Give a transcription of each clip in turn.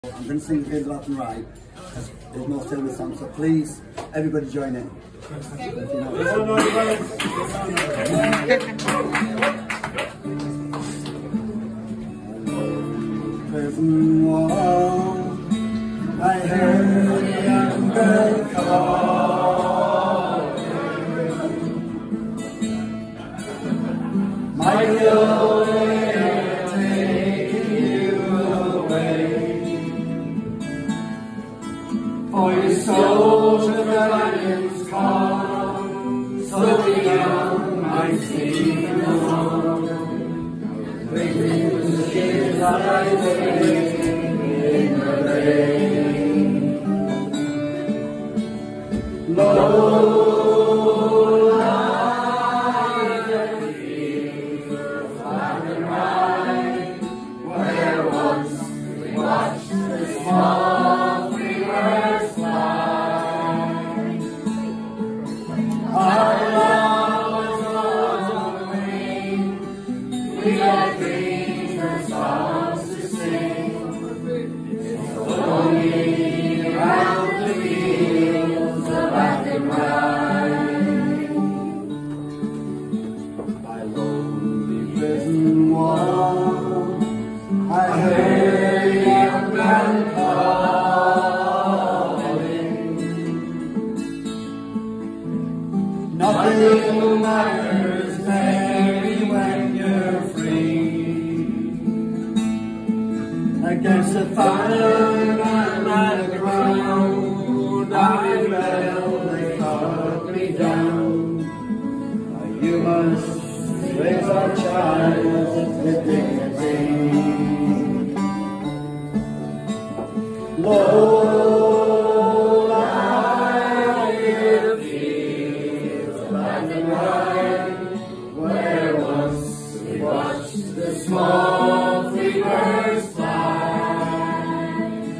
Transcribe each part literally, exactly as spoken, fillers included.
I'm going to sing a bit of Athenry because there's no telling the song, so please, everybody join in. Prison wall, I heard a young girl call. My girl, they're taking you away. For your soul to the lion's call, so the young might sleep alone. Waiting for the kids that I wait in the rain. Low lie the fields of Athenry, where once we watched the small rivers fly. Our love was on the wing, we had dreams and songs to sing. It's lonely round the fields of Athenry. By lonely prison wall, I heard a young man calling. Nothing matters, Mary, when you're free. Against the fire and at the ground, I fell, they cut me down. You must raise our child with dignity. Low lie the fields of Athenry, where once we watched the small free birds fly.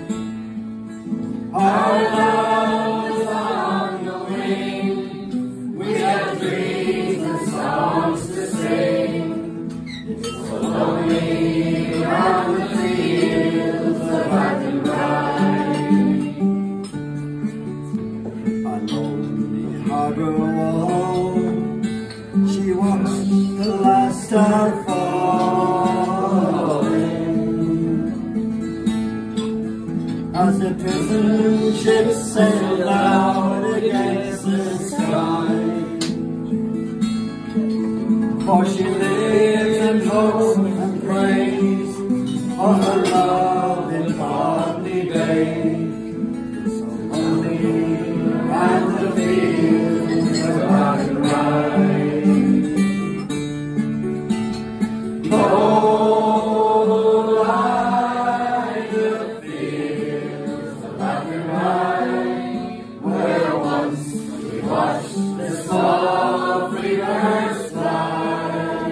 Our love is on the wing, we have dreams and songs to sing. It's so lonely round the fields of Athenry. A lonely harbour wall, she watched the last star falling. As the prison ships sailed out against the sky, for she lives and hopes and prays for her love in godly days. So lonely round the fields of Athenry. Low lie the fields of Athenry, where once we watched the small free birds fly.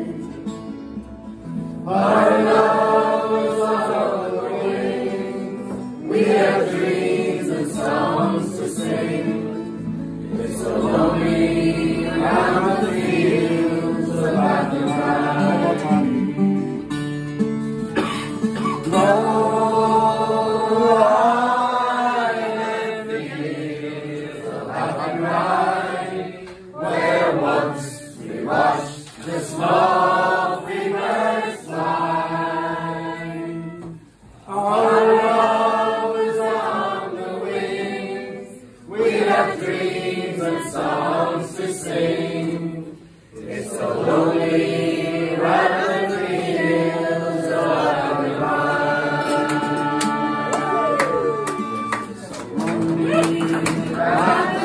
Our love is on the wing, we have dreams and songs to sing. It's so lonely round the fields of Athenry. Low lie the fields of Athenry, where once we watched the small free birds fly. Our love is on the wings, we have dreams and songs to sing. It's so lonely round the fields of Athenry. It's so lonely round